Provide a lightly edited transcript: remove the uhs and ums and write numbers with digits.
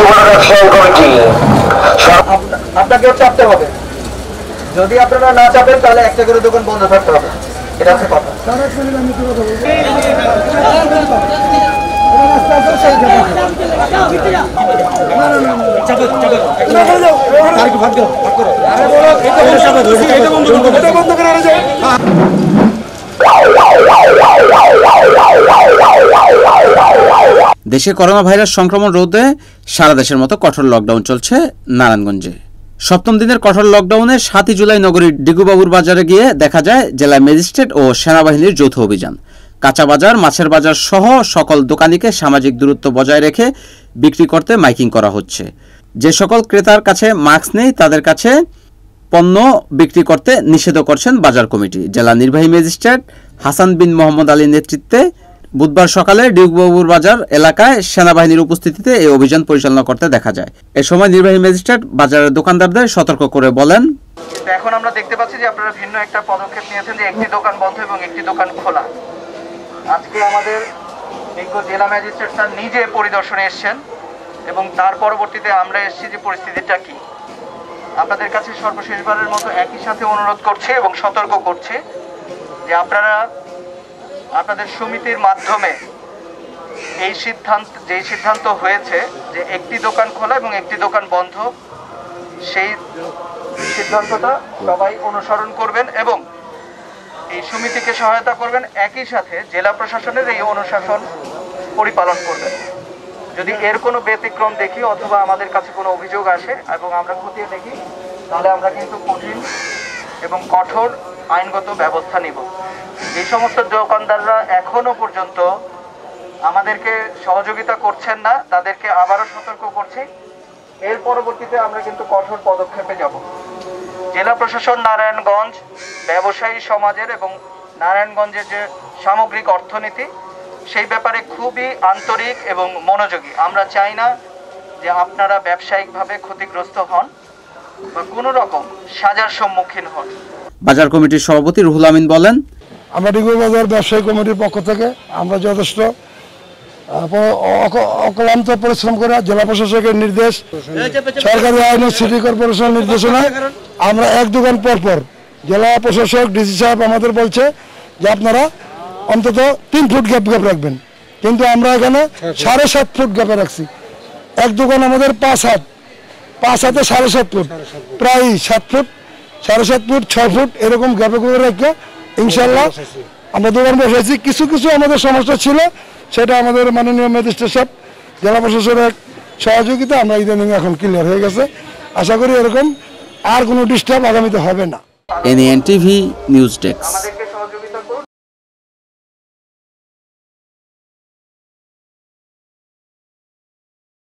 আপনাকেও চাপতে হবে। যদি আপনারা না চাপেন তাহলে একটা করে দোকান বন্ধ থাকতে হবে, এটা হচ্ছে কথা। দেশে করোনা ভাইরাস সংক্রমণ রোধে সারা দেশের মতো কঠোর লকডাউন চলছে নারায়ণগঞ্জে। সপ্তম দিনের কঠোর লকডাউনে 7 জুলাই নগরীর ডিগুবাবুর বাজারে গিয়ে দেখা যায় জেলা ম্যাজিস্ট্রেট ও সেনাবাহিনীর যৌথ অভিযান। কাঁচা বাজার, মাছের বাজার সহ সকল দোকানিকে সামাজিক দূরত্ব বজায় রেখে বিক্রি করতে মাইকিং করা হচ্ছে। যে সকল ক্রেতার কাছে মাস্ক নেই তাদের কাছে পণ্য বিক্রি করতে নিষেধ করছেন বাজার কমিটি। জেলা নির্বাহী ম্যাজিস্ট্রেট হাসান বিন মোহাম্মদ আলীর নেতৃত্বে বুধবার সকালে ডিগুবাবুর বাজার এলাকায় সেনাবাহিনীর উপস্থিতিতে এই অভিযান পরিচালনা করতে দেখা যায়। এ সময় নির্বাহী ম্যাজিস্ট্রেট বাজারের দোকানদারদের সতর্ক করে বলেন, এখন আমরা দেখতে পাচ্ছি যে আপনারা ভিন্ন একটা পদক্ষেপ নিয়েছেন যে একটি দোকান বন্ধ এবং একটি দোকান খোলা। আজকে আমাদের বিজ্ঞ জেলা ম্যাজিস্ট্রেট স্যার নিজে পরিদর্শনে এসেছেন এবং তার পরবর্তীতে আমরা এসেছি যে পরিস্থিতিটা কি। আপনাদের কাছে সর্বশেষবারের মতো একই সাথে অনুরোধ করছে এবং সতর্ক করছে যে আপনারা আপনাদের সমিতির মাধ্যমে যেই সিদ্ধান্ত হয়েছে যে একটি দোকান খোলা এবং একটি দোকান বন্ধ, সেই সিদ্ধান্তটা সবাই অনুসরণ করবেন এবং এই সমিতিকে সহায়তা করবেন। একই সাথে জেলা প্রশাসনের এই অনুশাসন পরিপালন করবেন। যদি এর কোনো ব্যতিক্রম দেখি অথবা আমাদের কাছে কোনো অভিযোগ আসে এবং আমরা খতিয়ে দেখি, তাহলে আমরা কিন্তু কঠিন এবং কঠোর আইনগত ব্যবস্থা নিব। এই সমস্ত দোকানদাররা এখনো পর্যন্ত আমাদেরকে সহযোগিতা করছেন না, তাদেরকে আবারও সতর্ক করছি। এর পরবর্তীতে আমরা কিন্তু কঠোর পদক্ষেপে যাব। জেলা প্রশাসন নারায়ণগঞ্জ ব্যবসায়ী সমাজের এবং নারায়ণগঞ্জের যে সামগ্রিক অর্থনীতি, সেই ব্যাপারে খুবই আন্তরিক এবং মনোযোগী। আমরা চাই না যে আপনারা ব্যবসায়িকভাবে ক্ষতিগ্রস্ত হন বা কোনো রকম সাজার সম্মুখীন হন। বাজার কমিটির সভাপতি রুহুল আমিন বলেন, আমরা ডিগুবাজার ব্যবসায়ী কমিটির পক্ষ থেকে আমরা যথেষ্ট অক্লান্ত পরিশ্রম করে জেলা প্রশাসকের নির্দেশ, সরকারি আইন ও সিটি কর্পোরেশনের নির্দেশনায় আমরা এক দোকান পর জেলা প্রশাসক ডিসি সাহেব আমাদের বলছে যে আপনারা অন্তত 3 ফুট গ্যাপ রাখবেন, কিন্তু আমরা এখানে 7.5 ফুট গ্যাপে রাখছি। এক দোকান আমাদের 5 হাত, 5 হাতে 7.5 ফুট, প্রায় 7 ফুট, 7.5 ফুট, 6 ফুট এরকম গ্যাপে করে রেখে ইনশাল্লাহ আমরা দোকান বসাইছি। কিছু আমাদের সমস্যা ছিল, সেটা আমাদের মাননীয় ম্যাজিস্ট্রেট সাহেব জেলা প্রশাসনের সহযোগিতা আমরা ইদানিং এখন ক্লিয়ার হয়ে গেছে। আশা করি এরকম আর কোনো ডিস্টার্ব আগামীতে হবে না। NAN TV news desk.